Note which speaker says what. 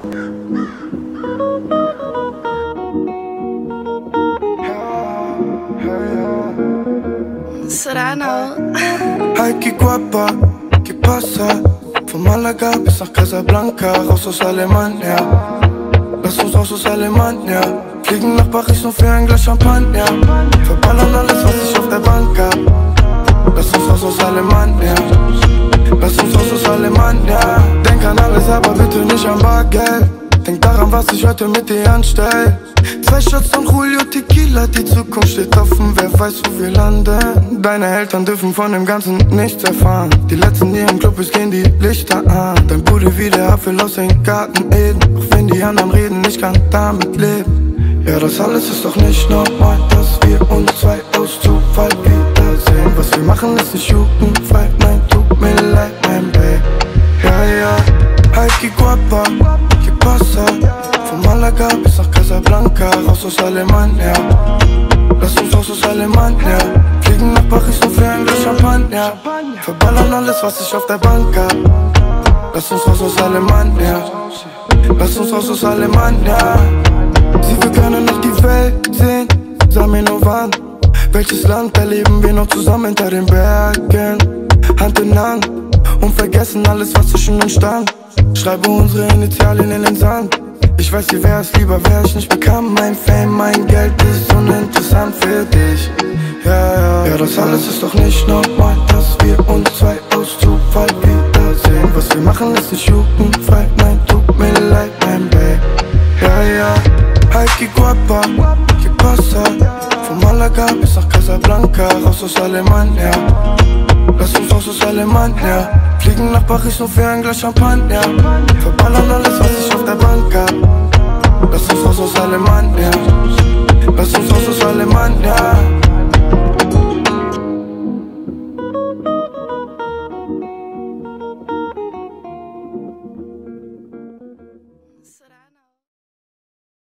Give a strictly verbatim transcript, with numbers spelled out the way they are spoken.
Speaker 1: Serrano.
Speaker 2: Ay, qué guapa, ¿qué pasa? Von Malaga bis nach Casablanca, raus aus Alemania. Lass uns raus aus Alemania. Fliegen nach Paris nur für ein Glas Champagner. Verballern alles, was ich auf der Bank hab. Lass uns raus aus Alemania. Lass uns raus aus Alemania. Denk an alles, aber bitte nicht an Bargeld. Denk daran, was ich heute mit dir anstell. Zwei Shots Don Julio Tequila, die Zukunft steht offen, wer weiß, wo wir landen. Deine Eltern dürfen von dem Ganzen nichts erfahren. Die letzten, die im Club ist, gehen die Lichter an. Dein Bruder wie der Apfel aus den Garten Eden. Auch wenn die anderen reden, ich kann damit leben. Ja, das alles ist doch nicht normal, dass wir uns zwei aus Zufall wiedersehen. Was wir machen, ist nicht jugendfrei, nein, tut mir leid, mein Babe. Ja, ja, ay, qué guapa, ¿qué pasa? Von Malaga bis nach Casablanca, raus aus Alemania. Lass uns raus aus Alemania. Fliegen nach Paris nur für ein Glas Champagner. Verballern alles, was ich auf der Bank hab. Lass uns raus aus Alemania. Lass uns raus aus Alemania. Sie, wir können noch die Welt sehen. Sag mir nur wann, welches Land erleben wir noch zusammen hinter den Bergen. Hand in Hand und vergessen alles, was zwischen uns stand. Schreibe unsere Initialien in den Sand. Ich weiß, wie wär's lieber, wär ich nicht bekannt. Mein Fame, mein Geld ist uninteressant für dich. Ja, ja, ja, das alles ist doch nicht normal, dass wir uns zwei aus Zufall wiedersehen. Was wir machen, ist nicht jugendfrei, nein, tut mir leid, mein Babe. Ja, ja, ay, qué guapa, ¿qué pasa? Von Malaga bis nach Casablanca, raus aus Alemania. Lass uns raus aus Alemania. Fliegen nach Paris nur für ein Glas Champagner. Verballern alles, was ich auf der Bank hab. Lass uns raus aus Alemania. Lass uns raus aus Alemania.